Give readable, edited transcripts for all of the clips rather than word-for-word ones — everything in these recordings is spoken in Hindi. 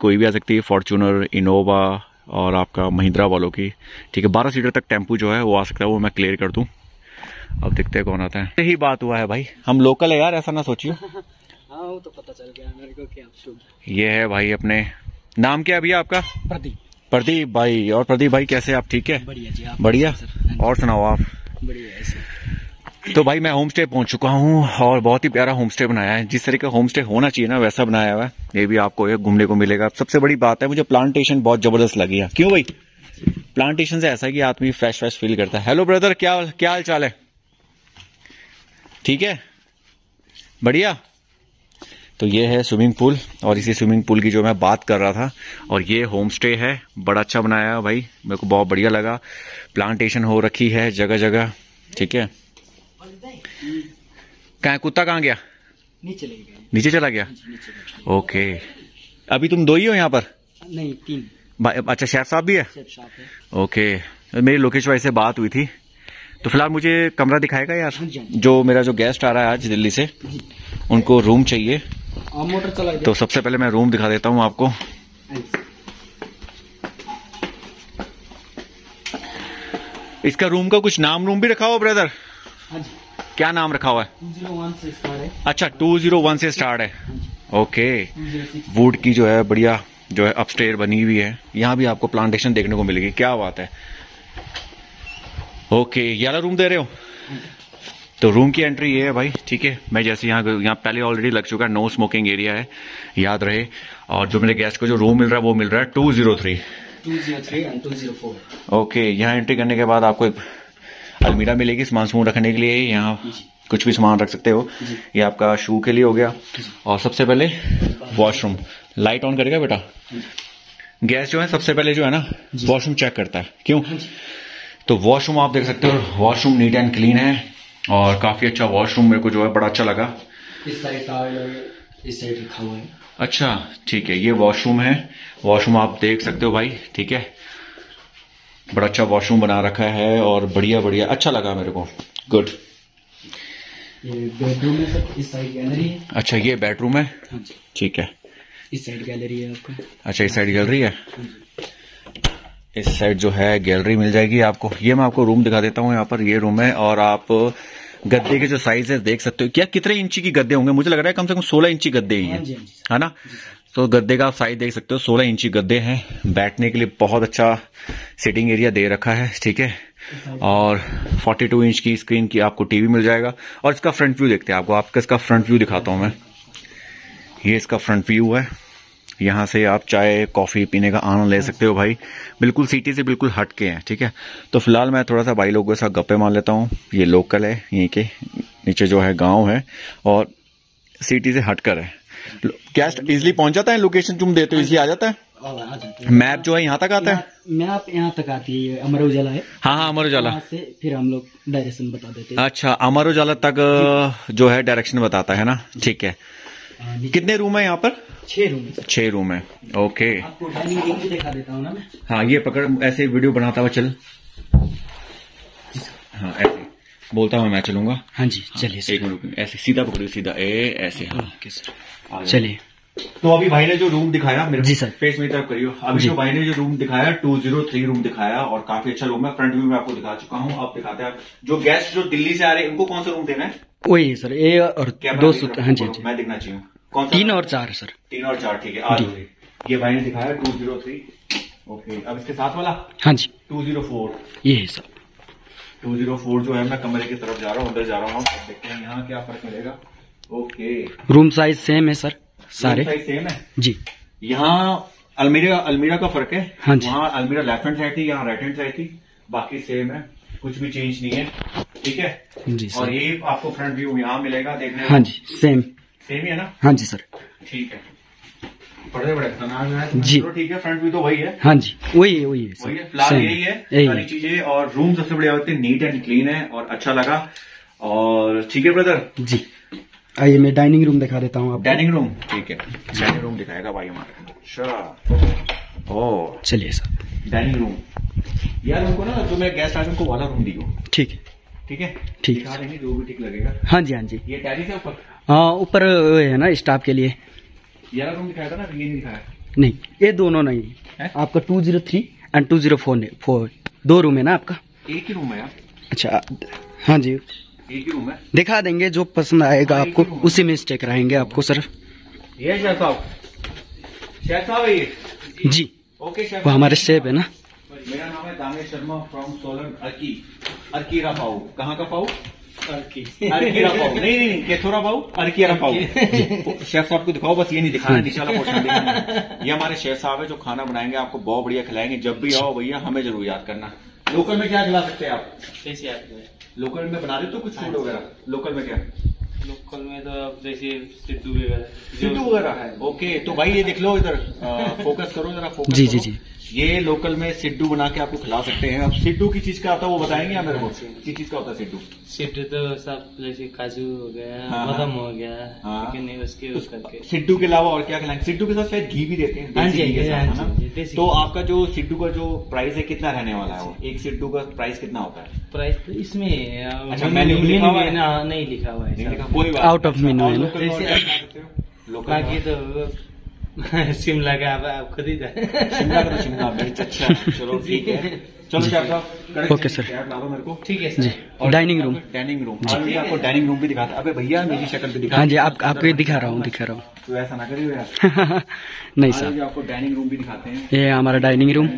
कोई भी आ सकती है, फॉर्चूनर, इनोवा और आपका महिंद्रा वालों की, ठीक है। 12 सीटर तक टेम्पू जो है वो आ सकता है, वो मैं क्लियर कर दूं। अब देखते हैं कौन आता है। यही बात हुआ है भाई, हम लोकल है यार, ऐसा ना सोचिए। हाँ वो तो पता चल गया मेरे को कि आप शुभ। ये है भाई अपने, नाम क्या है भैया आपका? प्रदीप। प्रदीप भाई। और प्रदीप भाई कैसे आप, ठीक है? बढ़िया जी, आप बढ़िया। और सुनाओ आप? बढ़िया है। तो भाई मैं होम स्टे पहुंच चुका हूं और बहुत ही प्यारा होम स्टे बनाया है, जिस तरह का होम स्टे होना चाहिए ना वैसा बनाया हुआ है। ये भी आपको ये घूमने को मिलेगा। सबसे बड़ी बात है मुझे प्लांटेशन बहुत जबरदस्त लगी है। क्यों भाई? प्लांटेशन से ऐसा है कि आदमी फ्रेश फील करता है। हेलो ब्रदर, क्या हाल चाल है? ठीक है, बढ़िया। तो ये है स्विमिंग पूल और इसी स्विमिंग पूल की जो मैं बात कर रहा था। और ये होम स्टे है, बड़ा अच्छा बनाया है भाई, मेरे को बहुत बढ़िया लगा। प्लांटेशन हो रखी है जगह जगह, ठीक है। कहाँ कुत्ता कहाँ गया? नीचे चला गया। ओके, अभी तुम दो ही हो यहाँ पर? नहीं, 3। अच्छा, शेफ साहब भी है? ओके, मेरी लोकेश भाई से बात हुई थी, तो फिलहाल मुझे कमरा दिखाएगा यार? जो मेरा जो गेस्ट आ रहा है आज दिल्ली से, उनको रूम चाहिए। मोटर चला। तो सबसे पहले मैं रूम दिखा देता हूँ आपको। इसका रूम का कुछ नाम भी रखा हुआ ब्रदर? क्या नाम रखा हुआ है? 201 से स्टार्ट है। अच्छा, 201 से स्टार्ट है। ओके, वुड की जो है बढ़िया जो है अपस्टेयर बनी हुई है। यहाँ भी आपको प्लांटेशन देखने को मिलेगी, क्या बात है। ओके, ये वाला रूम दे रहे हो? तो रूम की एंट्री ये है भाई, ठीक है। मैं जैसे यहाँ पहले ऑलरेडी लग चुका है, नो स्मोकिंग एरिया है, याद रहे। और जो मेरे गेस्ट को जो रूम मिल रहा है वो मिल रहा है 203 एंड 204। ओके, यहाँ एंट्री करने के बाद आपको एक अलमीरा मिलेगी सामान रखने के लिए। यहाँ कुछ भी सामान रख सकते हो। ये आपका शू के लिए हो गया। और सबसे पहले वॉशरूम, लाइट ऑन करेगा बेटा? गैस जो है सबसे पहले जो है ना वॉशरूम चेक करता है। क्यों? तो वॉशरूम आप देख सकते हो, वॉशरूम नीट एंड क्लीन है और काफी अच्छा वॉशरूम मेरे को जो है बड़ा अच्छा लगा। इस साइड टॉयलेट, इस साइड रखा हुआ है। अच्छा, ठीक है, ये वॉशरूम है। वॉशरूम आप देख सकते हो भाई, ठीक है। बड़ा अच्छा वॉशरूम बना रखा है और बढ़िया अच्छा लगा मेरे को, गुड। ये बेडरूम है सर, इस साइड गैलरी है। अच्छा, ये बेडरूम है, ठीक है। इस साइड गैलरी है आपका। अच्छा, इस साइड गैलरी है। इस साइड जो है गैलरी मिल जाएगी आपको। ये मैं आपको रूम दिखा देता हूँ। यहाँ पर ये रूम है और आप गद्दे के जो साइज है देख सकते हो। क्या कितने इंची की गद्दे होंगे? मुझे लग रहा है कम से कम 16 इंची गद्दे ही हैं, है ना? तो गद्दे का आप साइज देख सकते हो, 16 इंची गद्दे हैं। बैठने के लिए बहुत अच्छा सिटिंग एरिया दे रखा है, ठीक है। और 42 इंच की स्क्रीन की आपको टीवी मिल जाएगा। और इसका फ्रंट व्यू देखते हैं आपको इसका फ्रंट व्यू दिखाता हूं मैं। ये इसका फ्रंट व्यू है। यहाँ से आप चाय कॉफी पीने का आनंद ले सकते हो भाई। बिल्कुल सिटी से बिल्कुल हट के हैं, ठीक है। तो फिलहाल मैं थोड़ा सा भाई लोगों के साथ गप्पे मार लेता हूँ। ये लोकल है, यहीं के नीचे जो है गांव है और सिटी से हटकर है। कैश इजिली पहुंच जाता है? लोकेशन तुम देते हो इजिली आ जाता है? मैप जो है यहाँ तक आता है? मैप यहाँ तक आती है, अमर उजाला है। हाँ, अमर उजाला से फिर हम लोग डायरेक्शन बता देते हैं। अच्छा, अमर उजाला तक जो है डायरेक्शन बताता है ना, ठीक है। कितने रूम है यहाँ पर? 6 रूम है। 6 रूम है, ओके। आपको डाइनिंग रूम भी दिखा देता हूँ ना मैं। हाँ, ये पकड़, ऐसे वीडियो बनाता हुआ चल। हाँ, ऐसे बोलता हुआ मैं चलूंगा। हाँ जी, चलिए। एक मिनट, ऐसे सीधा पकड़िए, सीधा ऐसे। हाँ, चलिए। तो अभी भाई ने जो रूम दिखाया मेरे जी सर, फेस मेरी तरफ करियो। अभी जो भाई ने जो रूम दिखाया 203 रूम दिखाया और काफी अच्छा रूम है। फ्रंट व्यू में आपको दिखा चुका हूँ। अब दिखाते हैं जो गेस्ट जो दिल्ली से आ रहे हैं उनको कौन सा रूम देना है? वही है सर, ए और 2 सूत्र। हाँ जी, मैं देखना चाहिए। 3 और 4 सर। 3 और 4, ठीक है। आज ये भाई ने दिखाया 203, ओके। अब इसके साथ वाला? हाँ जी, 204 ये है सर। 204 जो है, मैं कमरे की तरफ जा रहा हूँ, अंदर जा रहा हूँ। देखते हैं यहाँ क्या फर्क मिलेगा। ओके, रूम साइज सेम है सर, सारे साइज सेम है जी। यहाँ अलमीरा का फर्क है। हाँ जी, वहाँ अलमीरा लेफ्ट हैंड साइड थी, यहाँ राइट हैंड साइड थी। बाकी सेम है, कुछ भी चेंज नहीं है, ठीक है जी सर। और ये आपको फ्रंट व्यू यहाँ मिलेगा देखने। हाँ जी, सेम ही है ना? हाँ जी सर, ठीक है। बड़े जी, ठीक है। फ्रंट व्यू तो वही है। हाँ जी, वही है फिलहाल यही है सारी चीजें। और रूम सबसे बढ़िया होते हैं, नीट एंड क्लीन है और अच्छा लगा। और ठीक है ब्रदर जी, आइए मैं डाइनिंग रूम दिखा देता हूँ आपको। डाइनिंग रूम, ठीक है। डाइनिंग रूम दिखाएगा भाई हमारा। अच्छा, ओ चलिए सर, डाइनिंग रूम। यार उनको ना जो मैं गेस्ट आज उनको वाला रूम दियो। ठीक है, ठीक है, ठीक दिखा देंगे जो भी ठीक लगेगा। हाँ जी, हाँ जी। ये टेरिस है ऊपर? हाँ, ऊपर है ना स्टाफ के लिए। ये रूम दिखाया था ना, ये नहीं दिखाया? नहीं, ये दोनों नहीं है? आपका 203 एंड 204 दो रूम है ना आपका? एक ही रूम है यार। अच्छा, हाँ जी, एक ही रूम है। दिखा देंगे, जो पसंद आएगा आपको उसी में स्टे कराएंगे आपको सर। ये शेफ साहब, शेफ साहब है ये? जी, ओके शेफ, वो हमारे शेफ है ना। मेरा नाम है दानिश शर्मा फ्रॉम सोलन अर्कीरा पाऊ। कहाँ का पाऊ? अर्कीरा पाऊ, नहीं केथोरा पाऊ, अर्कीरा पाऊ। शेफ साहब को दिखाओ, बस ये नहीं दिखाना, नीचे वाला पोर्शन दिखाना। ये हमारे शेफ साहब है जो खाना बनाएंगे, आपको बहुत बढ़िया खिलाएंगे। जब भी आओ भैया हमें जरूर याद करना। लोकल में क्या खिला सकते हैं आप? लोकल में बना देते हो कुछ फूड वगैरह? लोकल में क्या? लोकल में तो अब जैसे सिद्धू वगैरह है। ओके, तो भाई ये देख लो इधर, फोकस करो जरा, फोकस जी करो। जी जी, ये लोकल में सिड्डू बना के आपको खिला सकते हैं। अब सिड्डू की चीज का आता है वो बताएंगे या मेरे को? किस चीज का होता है सिड्डू? सिद्धू तो सब जैसे काजू हो गया, हाँ, बादाम हो गया, हाँ। लेकिन उसके यूज करके। सिड्डू के अलावा और क्या खिलाएंगे? सिड्डू के साथ शायद घी भी देते हैं, हाँ देसी जी, घी के साथ, है हाँ ना? जी, देसी तो घी। आपका जो सिड्डू का जो प्राइस है कितना रहने वाला है? वो एक सिड्डू का प्राइस कितना होता है? प्राइस तो इसमें अच्छा, मेन्यू में लिखा हुआ है? नहीं लिखा हुआ नहीं है, लिखा, कोई बात आउट ऑफ मेन्यू है ना। लोकल में और क्या खिला सकते हो? लोकल बाकी में? तो शिमला का आप खुद ही शिमला का तो शिमला मिर्च। अच्छा चलो ठीक है, चलो शेफ साहब ओके सर। कैब ला दो मेरे को। ठीक है जी, sir. Dining room. Dining room, आपको डाइनिंग रूम भी दिखाता। अबे भैया मेरी शक्ल पे दिखा। हाँ जी, आपको दिखा रहा हूँ। तो ऐसा ना करिए यार। नहीं आज सर, आपको डाइनिंग रूम भी दिखाते हैं। ये हमारा डाइनिंग रूम।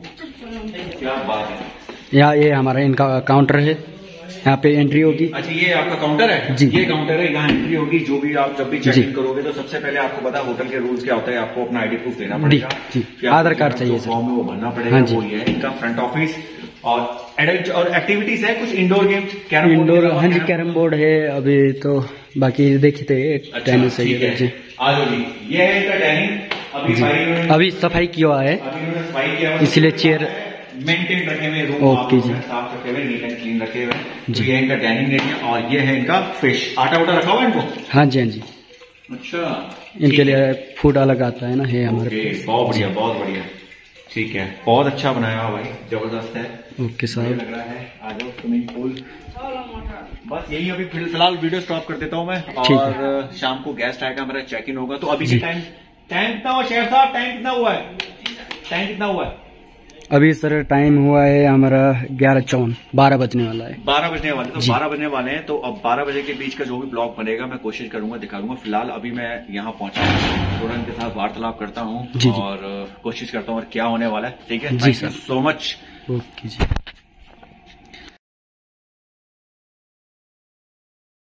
क्या बात है। यहाँ ये हमारा इनका काउंटर है, यहाँ पे एंट्री होगी। अच्छा, ये आपका काउंटर है? जी। ये काउंटर है, यहाँ एंट्री होगी। जो भी आप जब भी चेक जी। इन करोगे तो सबसे पहले आपको पता है होटल के रूल्स क्या होता है। आपको अपना आईडी प्रूफ देना पड़ेगा। जी, कि आपको आधार कार्ड चाहिए जो सर। फॉर्म है वो भरना पड़ेगा। हाँ जी। वो ये है इनका फ्रंट ऑफिस। और एडल्ट और एक्टिविटीज है कुछ indoor games, carrom board. Indoor, हाँ जी, कैरम बोर्ड है अभी तो, बाकी देखते टेनिस है ठीक है। आ जाओ जी, ये है इनका डाइनिंग। अभी भाई इन्होंने- अभी सफाई किया है, अभी इन्होंने सफाई किया हुआ है, इसलिए चेयर मेंटेन रखे हुए रूम। ओके जी। साफ रखे हुए, नीट एंड क्लीन रखे हुए। तो जी। ये इनका डाइनिंग एरिया और ये है इनका फिश। आटा वाटा रखा हुआ है इनको? हाँ जी, हाँ जी, अच्छा, इनके लिए फूड अलग आता है ना, है हमारे ओके, बहुत बढ़िया, बहुत बढ़िया। ठीक है, बहुत अच्छा बनाया हुआ भाई, जबरदस्त है। ओके मुझे साहब। लग रहा है आ जाओ स्विमिंग पूल। बस यही अभी फिलहाल वीडियो स्टॉप कर देता हूँ मैं। ठीक और शाम को गेस्ट आएगा, मेरा चेक इन होगा। तो अभी जी। के टाइम कितना हुआ शेफ साहब? टाइम कितना हुआ है? टाइम कितना हुआ है? अभी सर टाइम हुआ है हमारा 11:54, 12 बजने वाला है। 12 बजने वाले, तो जी। 12 बजने वाले हैं। तो अब 12 बजे के बीच का जो भी ब्लॉग बनेगा मैं कोशिश करूंगा दिखा दूंगा। फिलहाल अभी मैं यहाँ पहुंचा हूँ, थोड़ा इनके साथ वार्तालाप करता हूँ जी, जी। और कोशिश करता हूँ और क्या होने वाला है। ठीक है, जी, thank you sir. So much. Okay ji.